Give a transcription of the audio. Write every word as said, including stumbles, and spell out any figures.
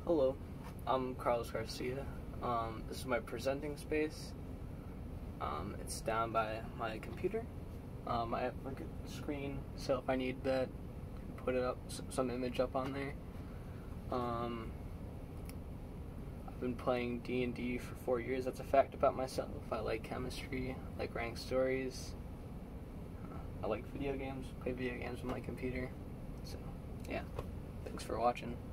Hello, I'm Carlos Garcia. Um, this is my presenting space. Um, it's down by my computer. Um, I have like a screen, so if I need that, I can put it up, some image up on there. Um, I've been playing D and D for four years. That's a fact about myself. I like chemistry, I like writing stories. Uh, I like video games, play video games on my computer. So, yeah, thanks for watching.